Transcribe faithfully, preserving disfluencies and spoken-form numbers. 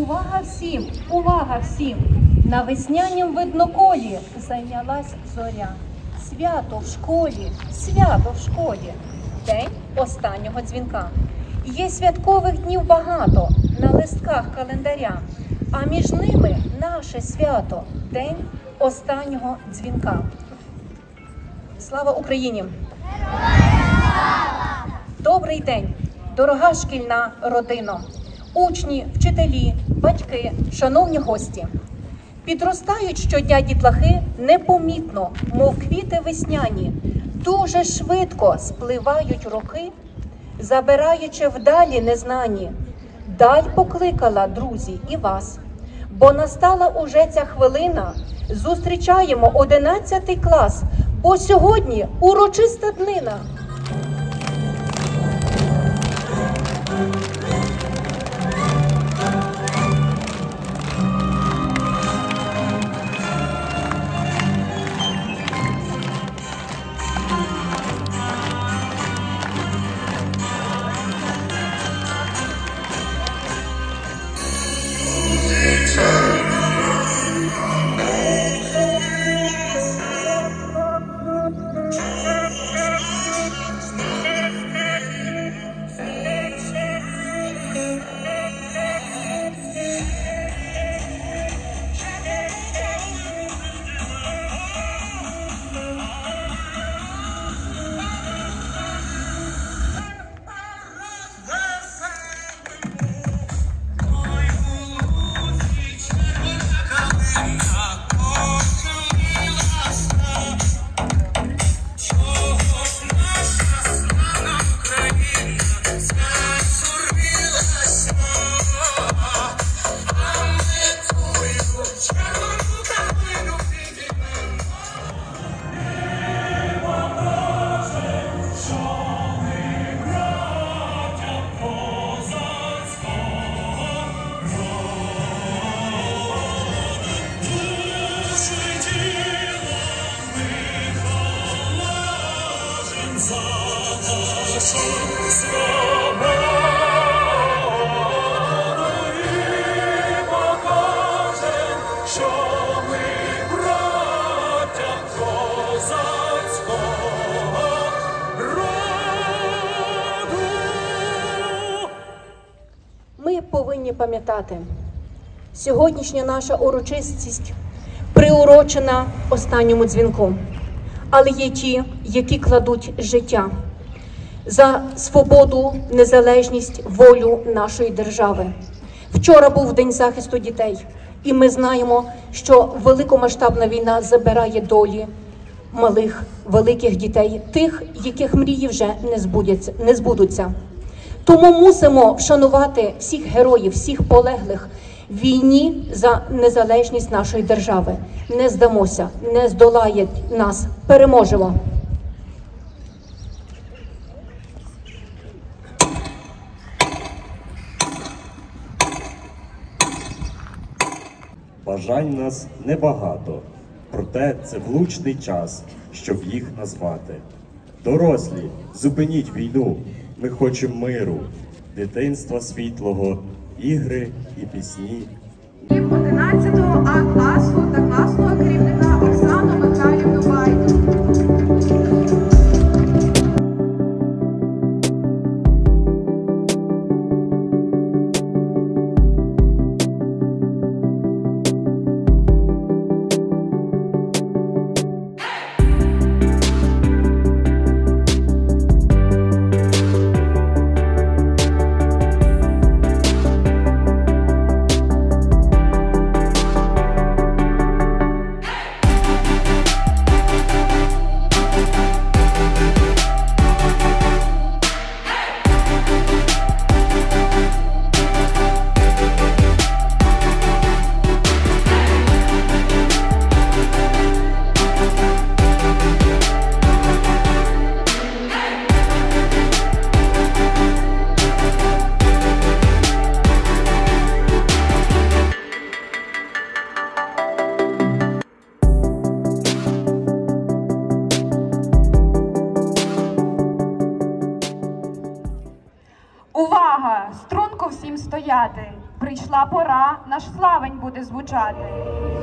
Увага всім, увага всім! На веснянім видноколі зайнялась зоря. Свято в школі, свято в школі. День останнього дзвінка. Є святкових днів багато на листках календаря, а між ними наше свято – день останнього дзвінка. Слава Україні! Добрий день, дорога шкільна родино, учні, вчителі, батьки, шановні гості. Підростають щодня дітлахи непомітно, мов квіти весняні. Дуже швидко спливають роки, забираючи вдалі незнані. Даль покликала, друзі, і вас, бо настала уже ця хвилина. Зустрічаємо одинадцятий клас, бо сьогодні урочиста днина. Ми повинні пам'ятати, сьогоднішня наша урочистість приурочена останньому дзвінку. Але є ті, які кладуть життя за свободу, незалежність, волю нашої держави. Вчора був День захисту дітей, і ми знаємо, що великомасштабна війна забирає долі малих, великих дітей, тих, яких мрії вже не збудуться. Не збудуться. Тому мусимо вшанувати всіх героїв, всіх полеглих в війні за незалежність нашої держави. Не здамося, не здолає нас, переможемо. Бажань нас небагато, проте це влучний час, щоб їх назвати. Дорослі, зупиніть війну, ми хочемо миру, дитинства світлого, ігри і пісні. одинадцятого А класу та класного керівника Оксану Михайлівну Байду. прийшла пора, наш славень буде звучати.